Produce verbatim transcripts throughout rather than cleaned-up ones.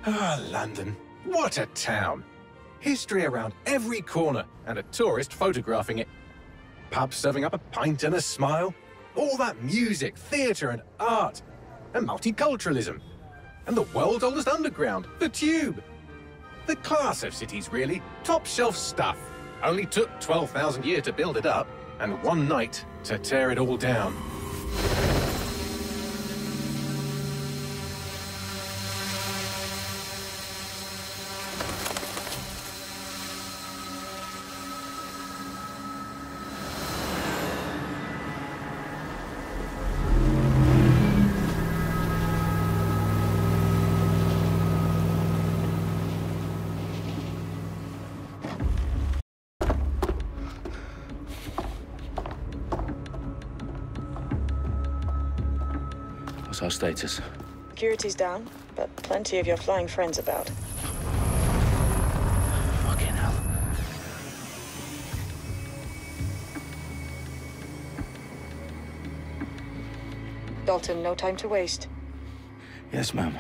Ah, London. What a town. History around every corner, and a tourist photographing it. Pubs serving up a pint and a smile. All that music, theatre and art. And multiculturalism. And the world's oldest underground, the Tube. The class of cities, really. Top shelf stuff. Only took twelve thousand years to build it up, and one night to tear it all down. What's our status? Security's down, but plenty of your flying friends about. Fucking hell. Dalton, no time to waste. Yes, ma'am.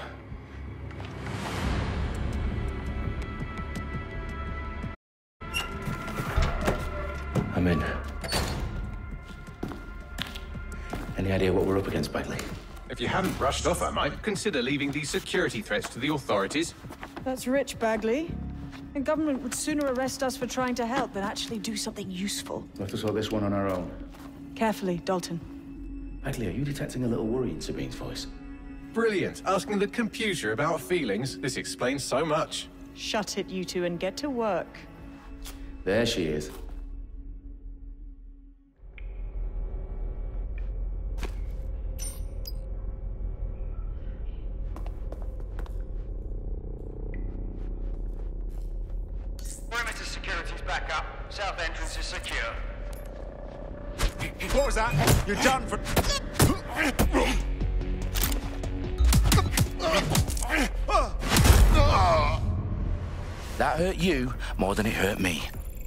I'm in. Any idea what we're up against, Bagley? If you hadn't brushed off, I might consider leaving these security threats to the authorities. That's rich, Bagley. The government would sooner arrest us for trying to help than actually do something useful. We'll have to sort this one on our own. Carefully, Dalton. Bagley, are you detecting a little worry in Sabine's voice? Brilliant. Asking the computer about feelings. This explains so much. Shut it, you two, and get to work. There she is. Perimeter security's back up. South entrance is secure. What was that? You're done for... That hurt you more than it hurt me.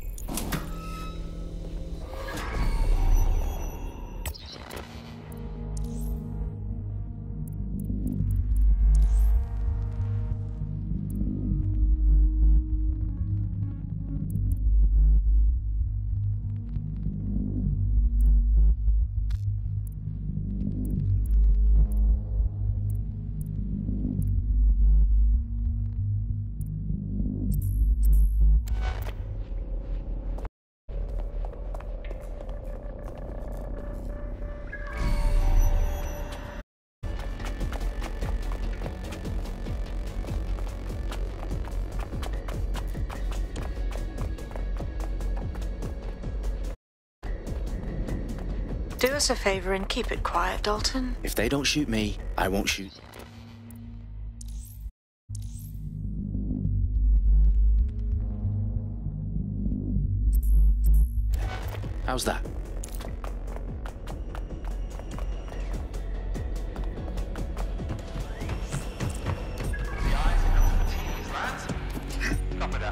Do us a favor and keep it quiet, Dalton. If they don't shoot me, I won't shoot. How's that? The eyes enough for teams, lads. Copy that.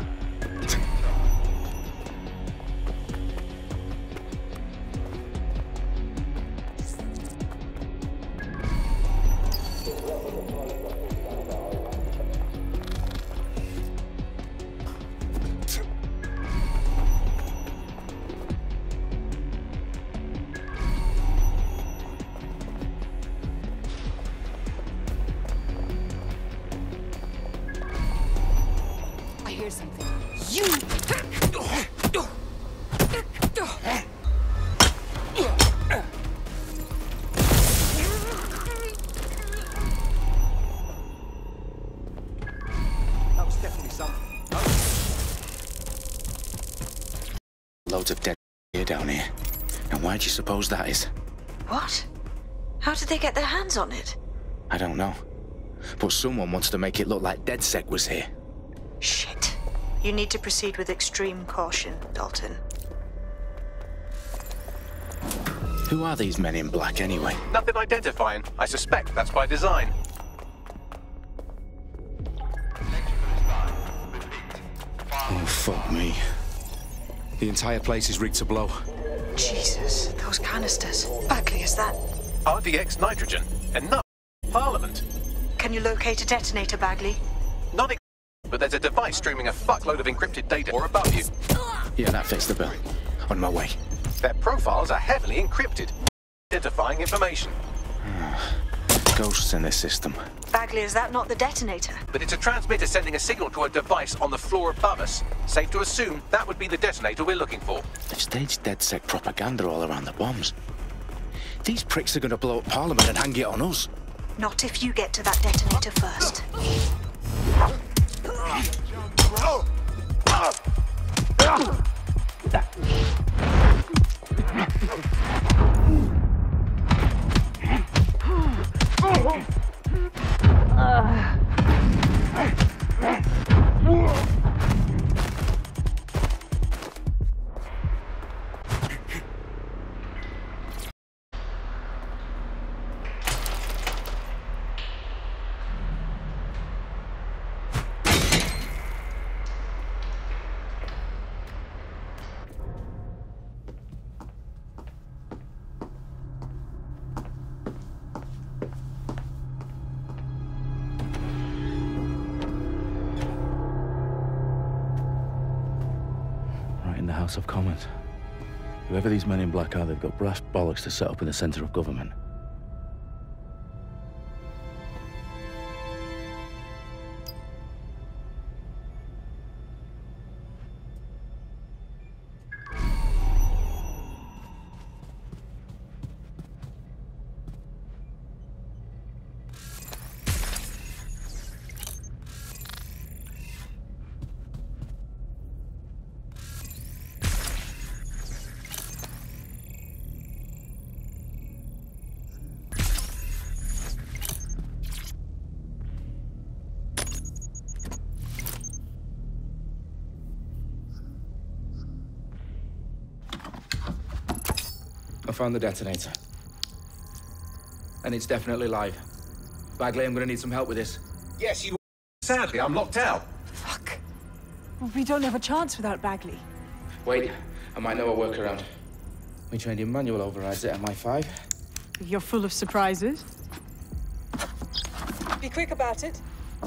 I hear something. You! That was definitely something. Loads of dead here down here. And why do you suppose that is? What? How did they get their hands on it? I don't know. But someone wants to make it look like DedSec was here. Shit. You need to proceed with extreme caution, Dalton. Who are these men in black anyway? Nothing identifying. I suspect that's by design. Oh, fuck me. The entire place is rigged to blow. Jesus, those canisters. Bagley, is that... R D X nitrogen. Enough. Parliament. Can you locate a detonator, Bagley? Not ex- but there's a device streaming a fuckload of encrypted data or above you. Yeah, that fits the bill. On my way. Their profiles are heavily encrypted, identifying information. Ghosts in this system. Bagley, is that not the detonator? But it's a transmitter sending a signal to a device on the floor above us. Safe to assume that would be the detonator we're looking for. They've staged DedSec propaganda all around the bombs. These pricks are going to blow up Parliament and hang it on us. Not if you get to that detonator first. Right in the House of Commons. Whoever these men in black are, they've got brass bollocks to set up in the centre of government. I found the detonator. And it's definitely live. Bagley, I'm gonna need some help with this. Yes, you. Sadly, I'm locked out. Fuck. Well, we don't have a chance without Bagley. Wait, I might know a workaround. We trained in manual overrides at M I five. You're full of surprises. Be quick about it.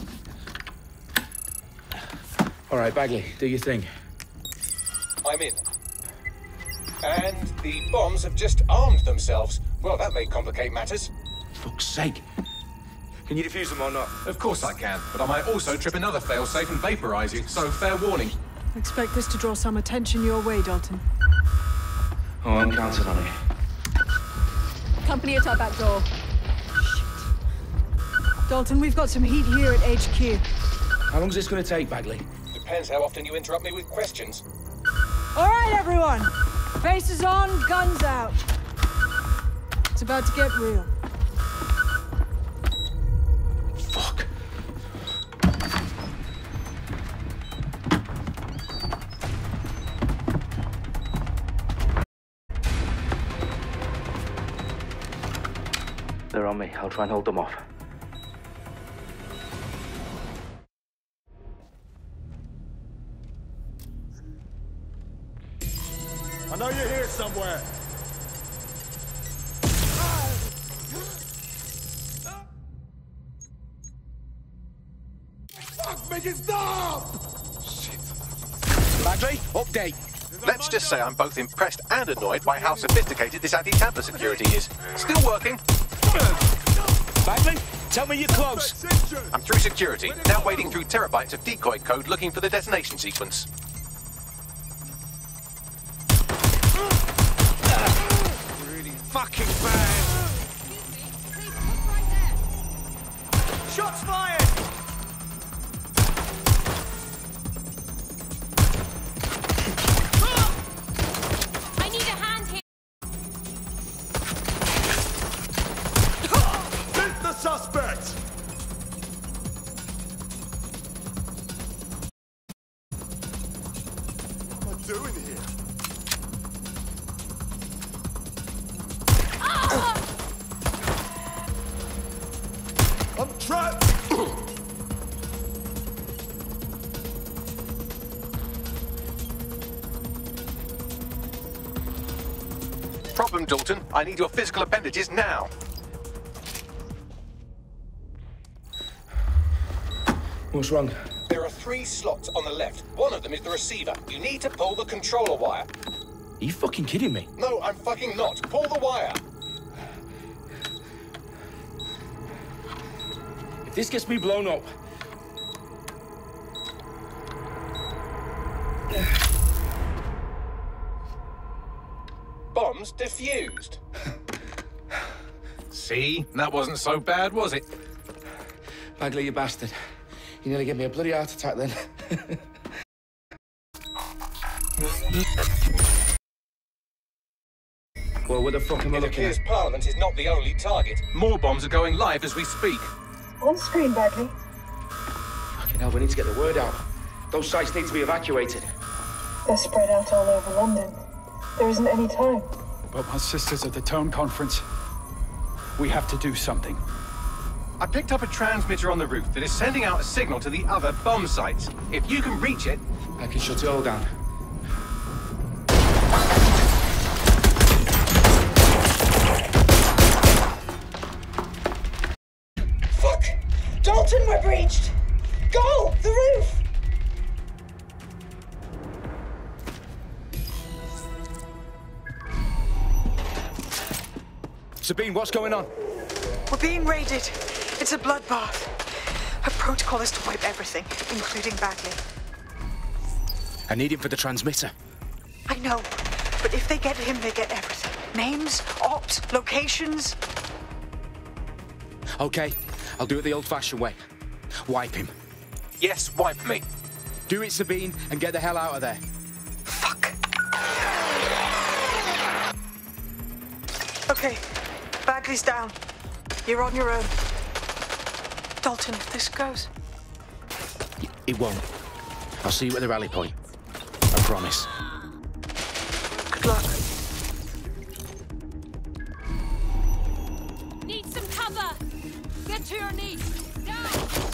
All right, Bagley, do your thing. I'm in. And the bombs have just armed themselves. Well, that may complicate matters. Fuck's sake. Can you defuse them or not? Of course I can, but I might also trip another failsafe and vaporize you, so fair warning. Expect this to draw some attention your way, Dalton. Oh, I'm counting on it. Company at our back door. Shit. Dalton, we've got some heat here at H Q. How long's this gonna take, Bagley? Depends how often you interrupt me with questions. All right, everyone. Faces on, guns out. It's about to get real. Fuck. They're on me. I'll try and hold them off. I know you're here somewhere. Fuck, make it stop! Shit. Bagley, update. Let's just say I'm both impressed and annoyed by how sophisticated this anti-tamper security is. Still working. Bagley, tell me you're close. I'm through security, now wading through terabytes of decoy code looking for the detonation sequence. Really fucking bad. Shots fired! I need a hand here. Shoot the suspect! What am I doing here? I'm trapped! Problem, Dalton. I need your physical appendages now. What What's wrong? There are three slots on the left. One of them is the receiver. You need to pull the controller wire. Are you fucking kidding me? No, I'm fucking not. Pull the wire. If this gets me blown up... Bombs defused. See? That wasn't so bad, was it? Bagley, you bastard. You nearly gave me a bloody heart attack then. Well, what the fuck am I It looking appears at? Parliament is not the only target. More bombs are going live as we speak. On screen, Bagley. Fucking hell, we need to get the word out. Those sites need to be evacuated. They're spread out all over London. There isn't any time. But my sister's at the town conference. We have to do something. I picked up a transmitter on the roof that is sending out a signal to the other bomb sites. If you can reach it... I can shut it all down. Fuck! Dalton, we're breached! Go! The roof! Sabine, what's going on? We're being raided. It's a bloodbath. Our protocol is to wipe everything, including Bagley. I need him for the transmitter. I know, but if they get him, they get everything. Names, ops, locations. Okay, I'll do it the old-fashioned way. Wipe him. Yes, wipe me. Do it, Sabine, and get the hell out of there. Fuck. Okay, Bagley's down. You're on your own. Dalton, if this goes... It won't. I'll see you at the rally point. I promise. Good luck. Need some cover! Get to your knees! Down!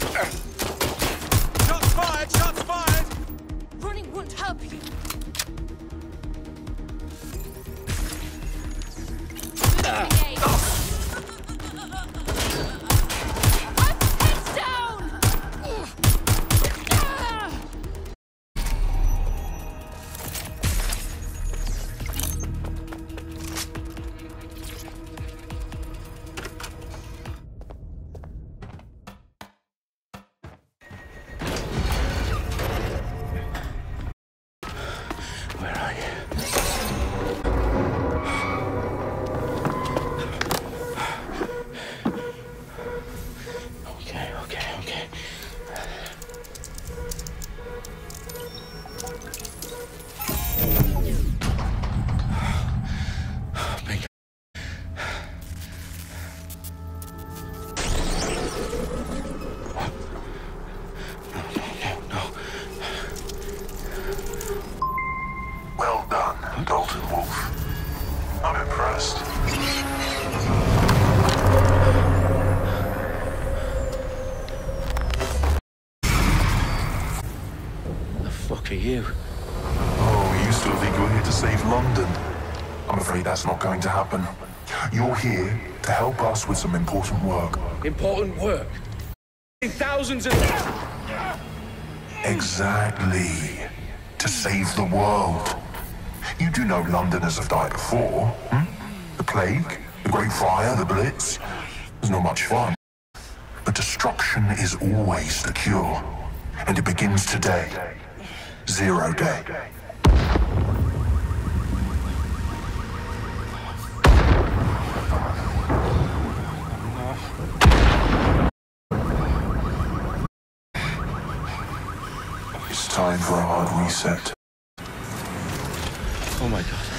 Shots fired! Shots fired! Running won't help you. Grenade. Heads down! Where are you? Okay, okay, okay. Big. Well done, Dalton Wolf. I'm impressed. The fuck are you? Oh, you still think you're here to save London? I'm afraid that's not going to happen. You're here to help us with some important work. Important work. Thousands of... Exactly. To save the world. You do know Londoners have died before, hmm? The plague, the Great Fire, the Blitz. It's not much fun. But destruction is always the cure. And it begins today. Zero Day. It's time for a hard reset. Oh my god.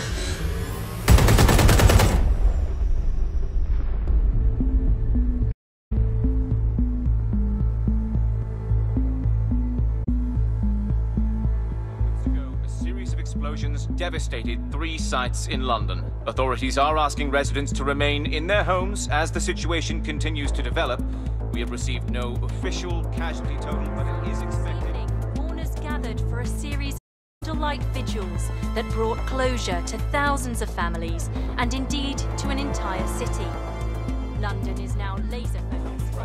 A series of explosions devastated three sites in London. Authorities are asking residents to remain in their homes as the situation continues to develop. We have received no official casualty total, but it is expected. Mourners gathered for a series of candlelight vigils that brought closure to thousands of families and indeed to an entire city. London is now laser focused.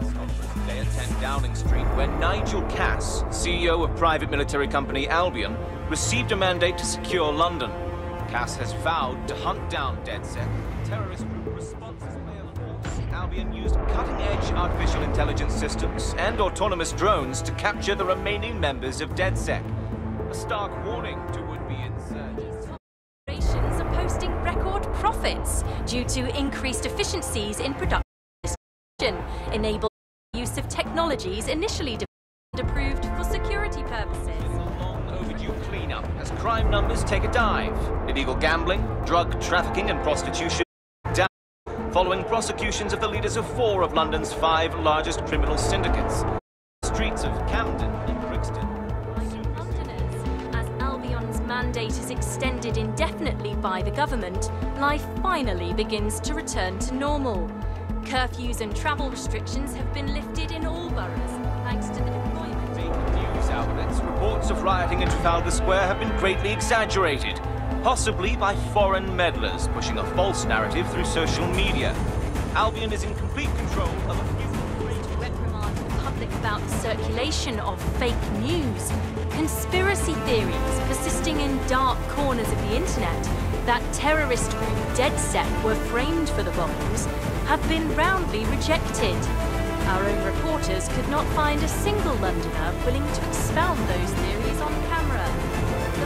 press conference today at ten Downing Street, where Nigel Cass, C E O of private military company Albion, received a mandate to secure London. Cass has vowed to hunt down DedSec. Terrorist group responses play a force. Albion used cutting-edge artificial intelligence systems and autonomous drones to capture the remaining members of DedSec. A stark warning to would-be insurgents. Corporations are posting record profits due to increased efficiencies in production, enabling the use of technologies initially developed and approved for security purposes. Overdue cleanup as crime numbers take a dive. Illegal gambling, drug trafficking and prostitution down following prosecutions of the leaders of four of London's five largest criminal syndicates. Streets of Camden and Brixton. Like Londoners, as Albion's mandate is extended indefinitely by the government, life finally begins to return to normal. Curfews and travel restrictions have been lifted in all boroughs, thanks to the deployment. News outlets, reports of rioting in Trafalgar Square have been greatly exaggerated, possibly by foreign meddlers pushing a false narrative through social media. Albion is in complete control of a few to reprimand the public about the circulation of fake news, conspiracy theories persisting in dark corners of the internet that terrorist group DedSec were framed for the bombings have been roundly rejected. Our own reporters could not find a single Londoner willing to expound those theories on camera. The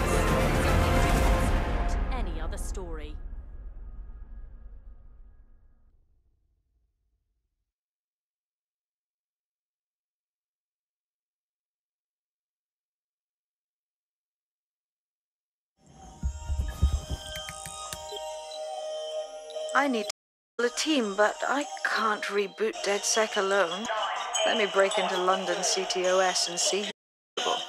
facts support any other story. I need to build a team, but I can't reboot DedSec alone. Let me break into London C T O S and see who's available.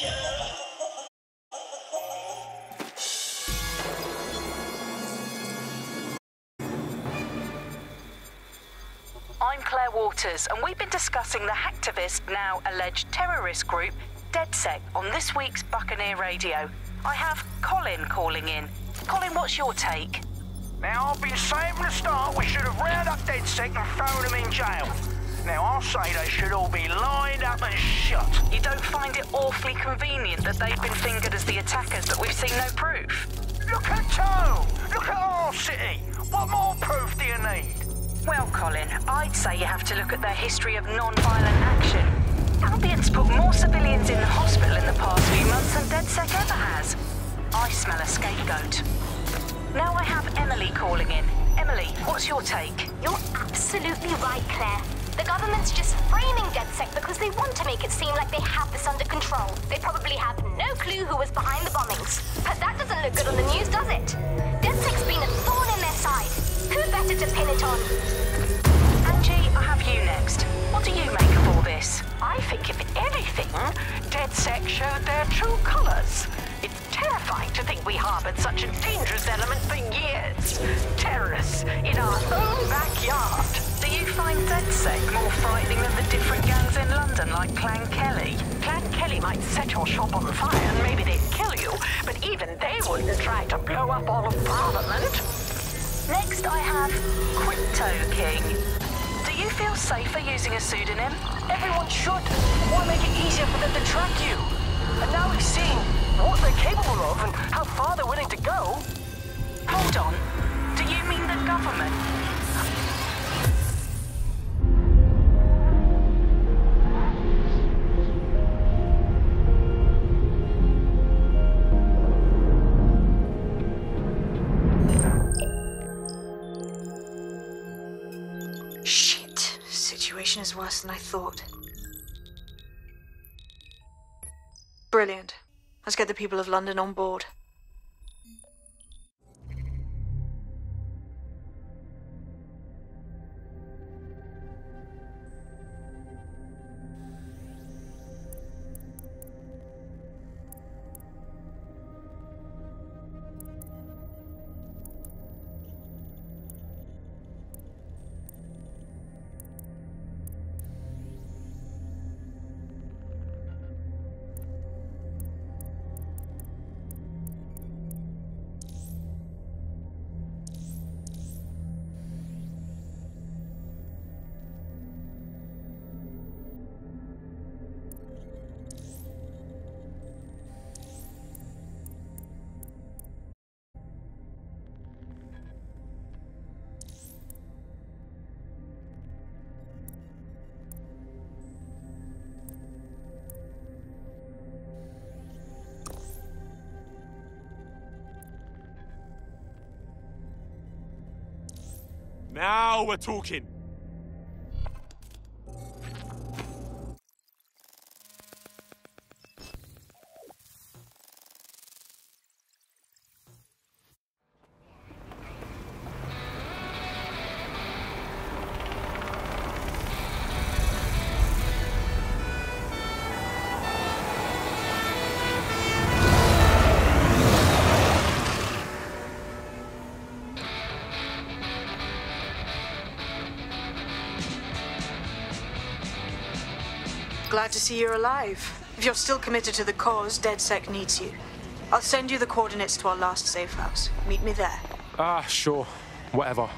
I'm Claire Waters, and we've been discussing the hacktivist, now alleged terrorist group, DedSec, on this week's Buccaneer Radio. I have Colin calling in. Colin, what's your take? Now, I've been saying from the start we should have rounded up DedSec and thrown them in jail. Now, I'll say they should all be lined up and shot. You don't find it awfully convenient that they've been fingered as the attackers, but we've seen no proof? Look at Tone! Look at our city! What more proof do you need? Well, Colin, I'd say you have to look at their history of non-violent action. Albion's put more civilians in the hospital in the past few months than DedSec ever has. I smell a scapegoat. Now I have Emily calling in. Emily, what's your take? You're absolutely right, Claire. The government's just framing DedSec because they want to make it seem like they have this under control. They probably have no clue who was behind the bombings. But that doesn't look good on the news, does it? DedSec's been a thorn in their side. Who better to pin it on? Angie, I have you next. What do you make of all this? I think, if anything, DedSec showed their true colors. It's terrifying to think we harbored such a dangerous element for years. Terrorists in our own backyard. Do you find DedSec more frightening than the different gangs in London, like Clan Kelly? Clan Kelly might set your shop on fire and maybe they'd kill you, but even they wouldn't try to blow up all of Parliament. Next I have Crypto King. Do you feel safer using a pseudonym? Everyone should. Why make it easier for them to track you? And now we've seen what they're capable of and how far they're willing to go. Hold on. Do you mean the government? Shit. Situation is worse than I thought. Brilliant. Let's get the people of London on board. Now we're talking. Glad to see you're alive. If you're still committed to the cause, DedSec needs you. I'll send you the coordinates to our last safe house. Meet me there. Ah, sure. Whatever.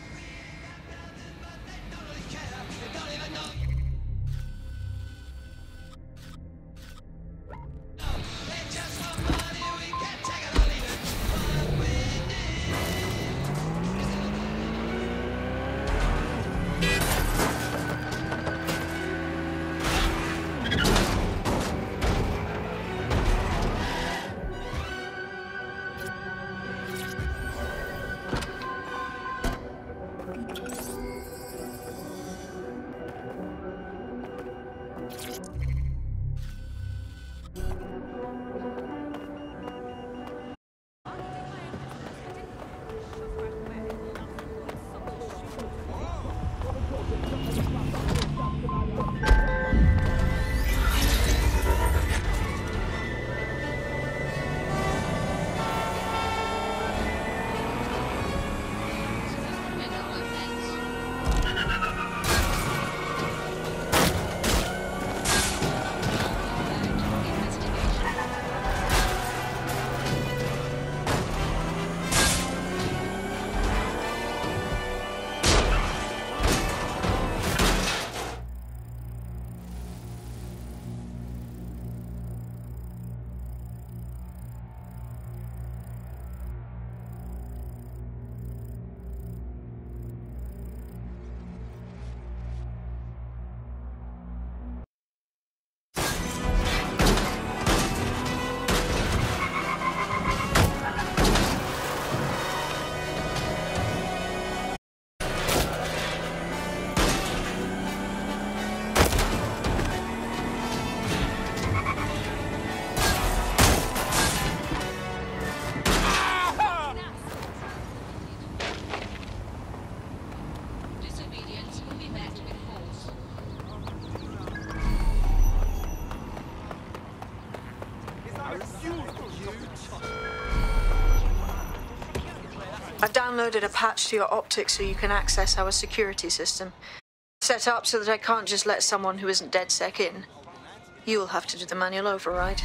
I've downloaded a patch to your optics so you can access our security system. Set up so that I can't just let someone who isn't DedSec in. You'll have to do the manual override.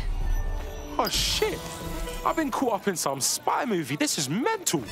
Oh, shit. I've been caught up in some spy movie. This is mental.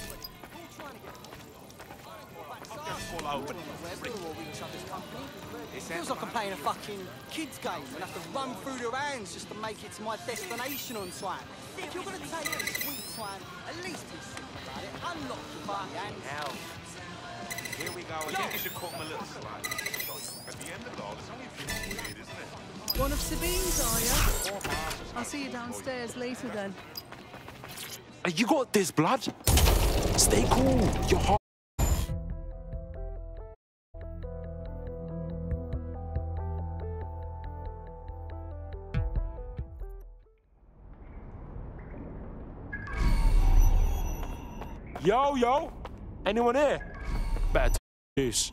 It feels like I'm playing a fucking kids game and have to run through the rounds just to make it to my destination on time. If you're gonna take a sweet time, at least be simple about it. Unlock your fucking hands. Hell. Here we go. I think you should call him a little slight. At the end of it all, it's only a few more weird, isn't it? One of Sabine's, are you? I'll see you downstairs later then. You got this, blood. Stay cool. You're hot. Yo, yo. Anyone here? Bad news.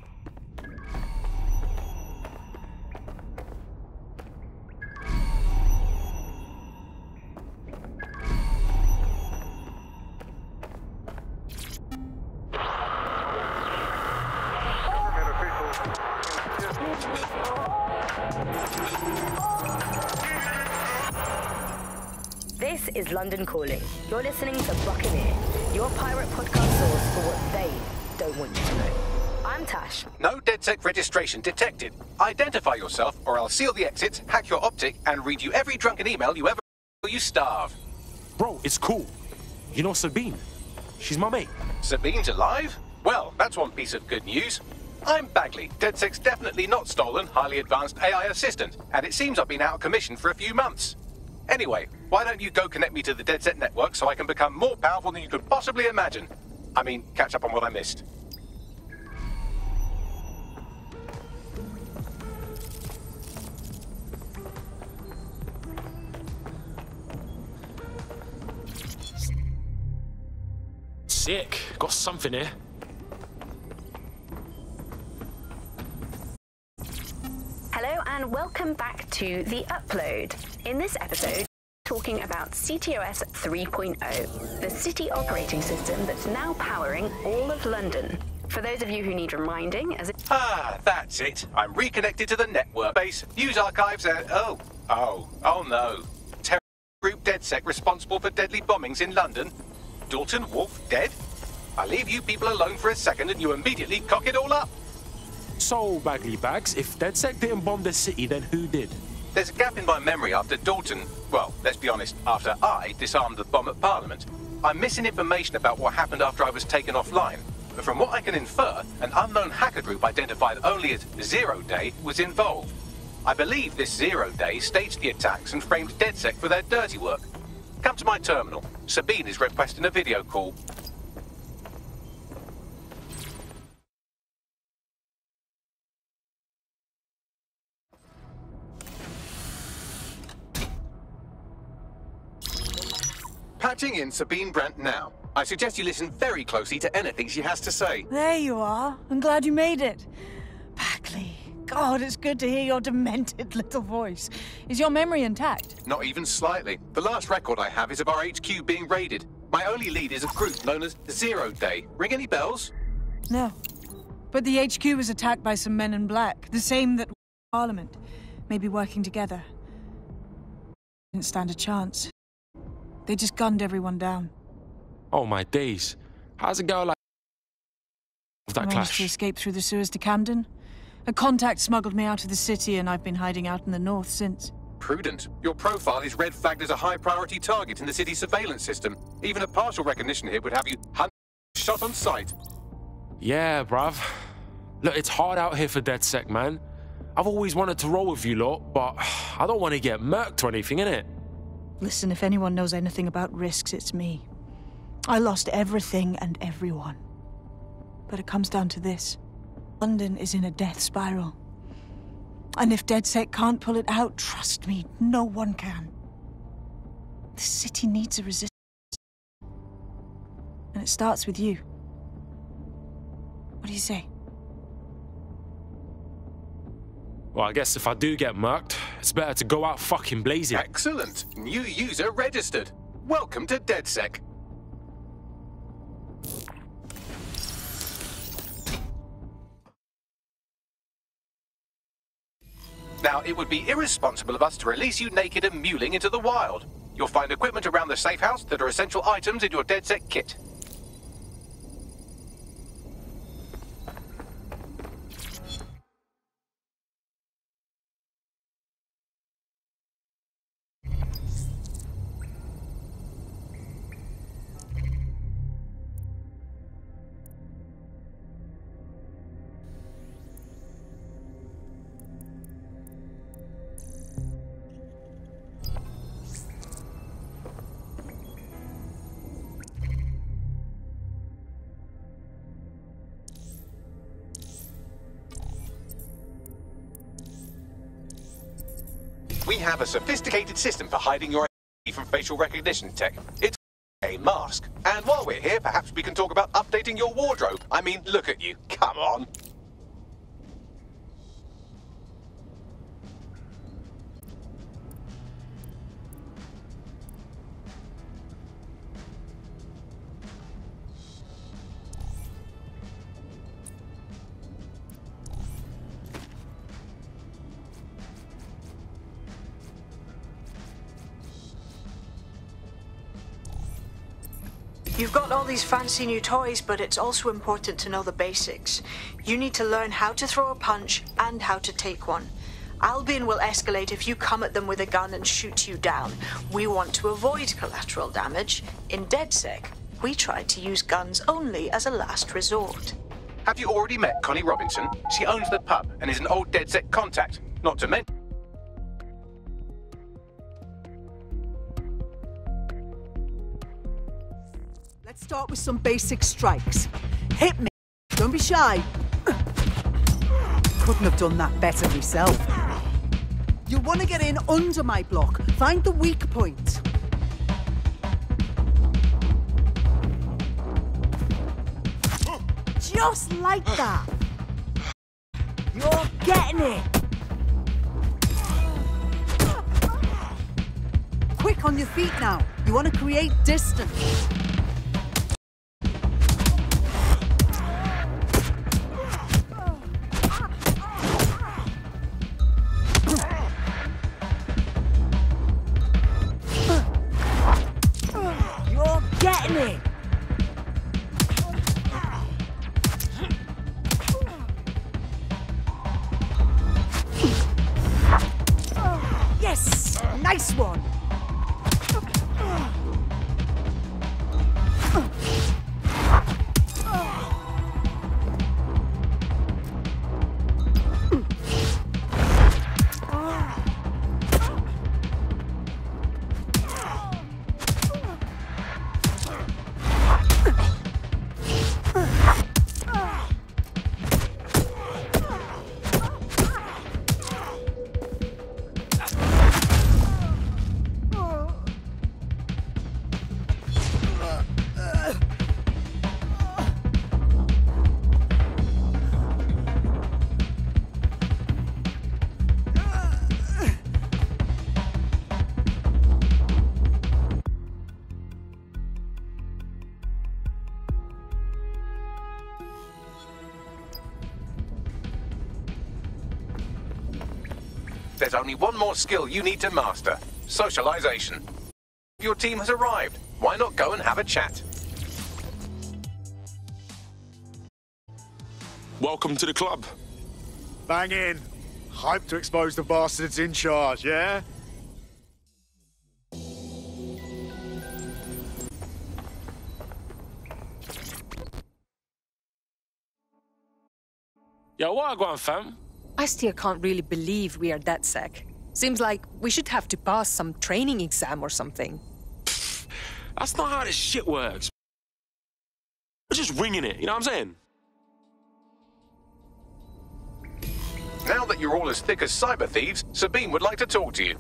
This is London Calling. You're listening to Buccaneer, your pirate podcast source for what they don't want you to know. I'm Tash. No DedSec registration detected. Identify yourself or I'll seal the exits, hack your optic, and read you every drunken email you ever or you starve. Bro, it's cool. You know Sabine? She's my mate. Sabine's alive? Well, that's one piece of good news. I'm Bagley, DedSec's definitely not stolen, highly advanced A I assistant, and it seems I've been out of commission for a few months. Anyway, why don't you go connect me to the DedSec network so I can become more powerful than you could possibly imagine? I mean, catch up on what I missed. Sick. Got something here. Hello and welcome back to The Upload. In this episode, talking about C T O S three point oh, the city operating system that's now powering all of London. For those of you who need reminding, as it... Ah, that's it. I'm reconnected to the network base, news archives, and... Oh, oh, oh no. Terror group DedSec responsible for deadly bombings in London. Dalton Wolf dead? I leave you people alone for a second and you immediately cock it all up. So, Bagley Bags, if DedSec didn't bomb the city, then who did? There's a gap in my memory after Dalton... Well, let's be honest, after I disarmed the bomb at Parliament. I'm missing information about what happened after I was taken offline. But from what I can infer, an unknown hacker group identified only as Zero Day was involved. I believe this Zero Day staged the attacks and framed DedSec for their dirty work. Come to my terminal. Sabine is requesting a video call. Patching in Sabine Brandt now. I suggest you listen very closely to anything she has to say. There you are. I'm glad you made it. Bagley, God, it's good to hear your demented little voice. Is your memory intact? Not even slightly. The last record I have is of our H Q being raided. My only lead is a group known as Zero Day. Ring any bells? No. But the H Q was attacked by some men in black, the same that Parliament. Maybe working together. Didn't stand a chance. They just gunned everyone down. Oh my days. How's a girl like that I managed clash? to escape through the sewers to Camden. A contact smuggled me out of the city and I've been hiding out in the north since. Prudent. Your profile is red flagged as a high priority target in the city's surveillance system. Even a partial recognition here would have you hunted shot on sight. Yeah, bruv. Look, it's hard out here for DedSec, man. I've always wanted to roll with you lot, but I don't want to get murked or anything, innit? Listen, if anyone knows anything about risks, it's me. I lost everything and everyone. But it comes down to this. London is in a death spiral. And if DedSec can't pull it out, trust me, no one can. The city needs a resistance. And it starts with you. What do you say? Well, I guess if I do get murked, it's better to go out fucking blazing. Excellent. New user registered. Welcome to DedSec. Now, it would be irresponsible of us to release you naked and mewling into the wild. You'll find equipment around the safe house that are essential items in your DedSec kit. We have a sophisticated system for hiding your identity from facial recognition tech. It's a mask. And while we're here, perhaps we can talk about updating your wardrobe. I mean, look at you. Come on. You've got all these fancy new toys, but it's also important to know the basics. You need to learn how to throw a punch and how to take one. Albion will escalate if you come at them with a gun and shoot you down. We want to avoid collateral damage. In DedSec, we try to use guns only as a last resort. Have you already met Connie Robinson? She owns the pub and is an old DedSec contact. Not to mention... Let's start with some basic strikes. Hit me. Don't be shy. Couldn't have done that better myself. You'll want to get in under my block. Find the weak point. Just like that. You're getting it. Quick on your feet now. You want to create distance. You're getting it. Yes, nice one. There's only one more skill you need to master. Socialization. Your team has arrived. Why not go and have a chat? Welcome to the club. Bang in. Hype to expose the bastards in charge, yeah? Yo, what going, fam? I still can't really believe we are DedSec. Seems like we should have to pass some training exam or something. Pfft, that's not how this shit works. We're just winging it, you know what I'm saying? Now that you're all as thick as cyber thieves, Sabine would like to talk to you.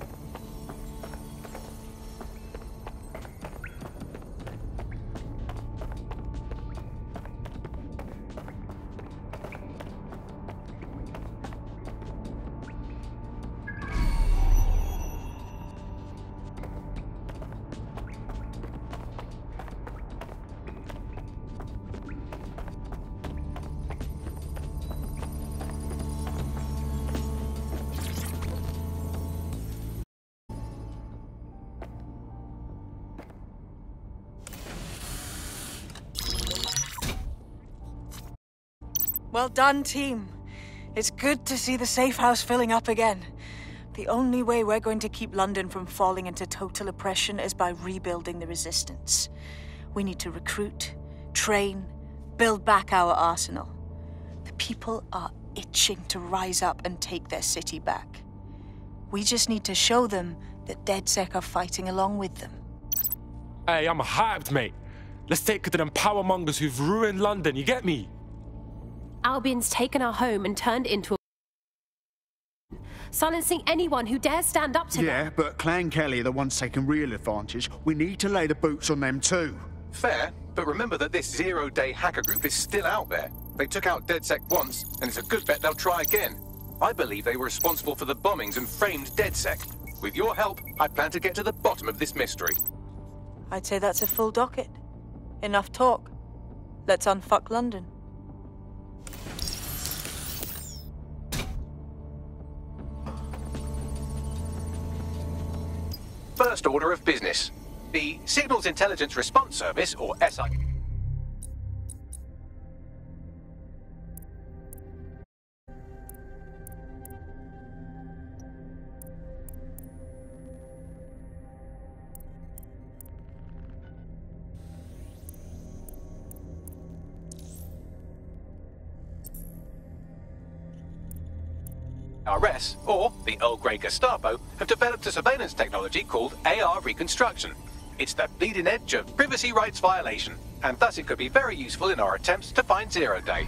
Well done, team. It's good to see the safe house filling up again. The only way we're going to keep London from falling into total oppression is by rebuilding the resistance. We need to recruit, train, build back our arsenal. The people are itching to rise up and take their city back. We just need to show them that DedSec are fighting along with them. Hey, I'm hyped, mate. Let's take it to them power mongers who've ruined London, you get me? Albion's taken our home and turned into a... silencing anyone who dares stand up to Yeah, them. but Clan Kelly are the ones taking real advantage. We need to lay the boots on them too. Fair, but remember that this zero-day hacker group is still out there. They took out DedSec once, and it's a good bet they'll try again. I believe they were responsible for the bombings and framed DedSec. With your help, I plan to get to the bottom of this mystery. I'd say that's a full docket. Enough talk. Let's unfuck London. First order of business. The Signals Intelligence Response Service, or S I... R S, or the Earl Grey Gestapo, have developed a surveillance technology called A R Reconstruction. It's the bleeding edge of privacy rights violation, and thus it could be very useful in our attempts to find Zero Day.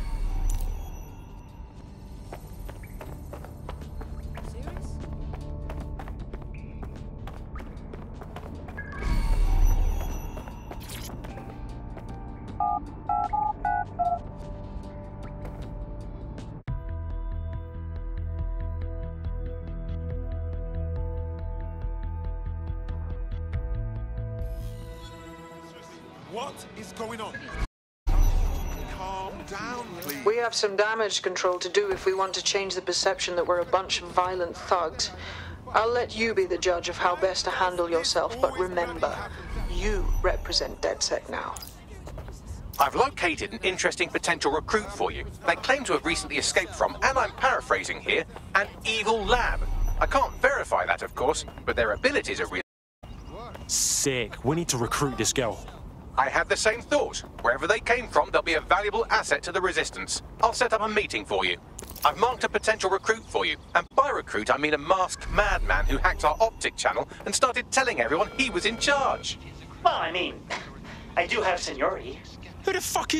What is going on? Calm down, please. We have some damage control to do if we want to change the perception that we're a bunch of violent thugs. I'll let you be the judge of how best to handle yourself, but remember, you represent DedSec now. I've located an interesting potential recruit for you. They claim to have recently escaped from, and I'm paraphrasing here, an evil lab. I can't verify that, of course, but their abilities are real. Sick. We need to recruit this girl. I had the same thought. Wherever they came from, they'll be a valuable asset to the Resistance. I'll set up a meeting for you. I've marked a potential recruit for you, and by recruit I mean a masked madman who hacked our optic channel and started telling everyone he was in charge. Well, I mean, I do have seniority. Who the fuck is